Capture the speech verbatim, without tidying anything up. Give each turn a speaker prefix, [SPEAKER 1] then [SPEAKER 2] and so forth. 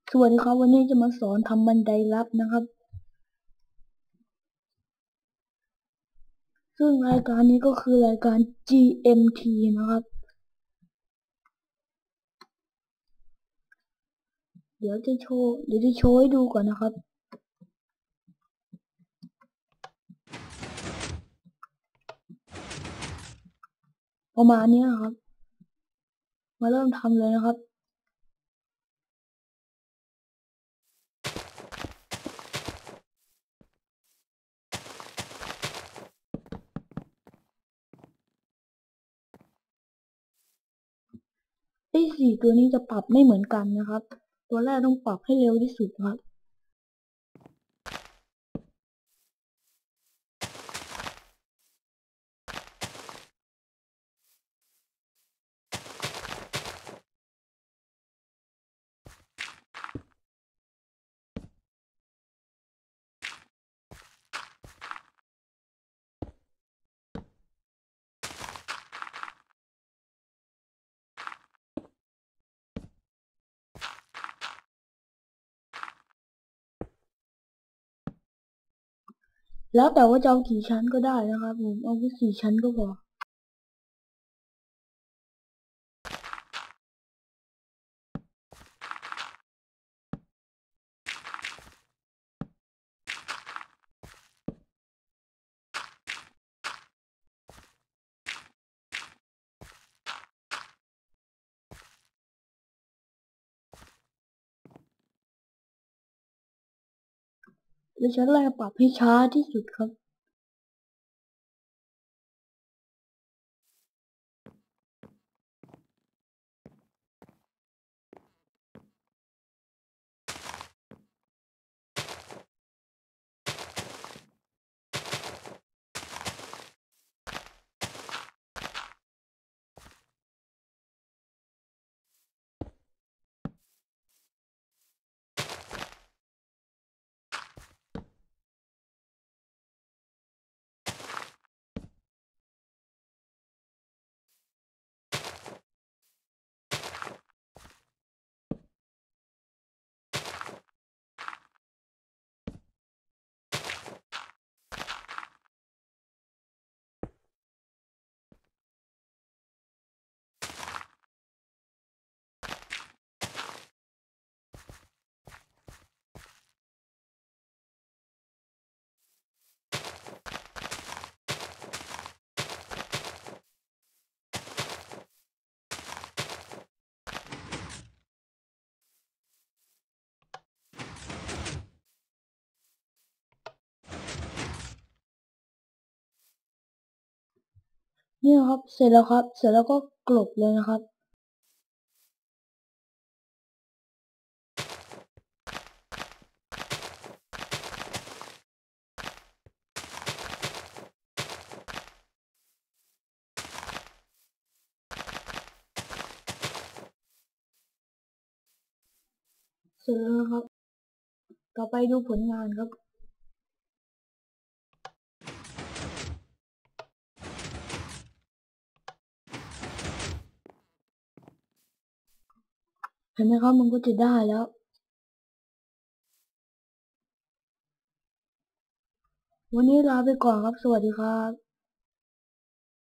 [SPEAKER 1] สวัสดีครับวันนี้จะมาสอนทำบันไดลับนะครับซึ่งรายการนี้ก็คือรายการ จี เอ็ม ที นะครับเดี๋ยวจะโชว์เดี๋ยวจะโชว์ให้ดูก่อนนะครับประมาณนี้นะครับมาเริ่มทำเลยนะครับไอ้สี่ตัวนี้จะปรับไม่เหมือนกันนะครับตัวแรกต้องปรับให้เร็วที่สุดครับแล้วแต่ว่าจะเอากี่ชั้นก็ได้นะครับผมเอาแค่สี่ชั้นก็พอแล้วชั้นแรกปรับให้ช้าที่สุดครับนี่นะครับเสร็จแล้วครับเสร็จแล้วก็กลบเลยนะครับเสร็จแล้วนะครับต่อไปดูผลงานครับเห็นไหมครับมันก็จะได้แล้ววันนี้ลาไปก่อนครับสวัสดีครับ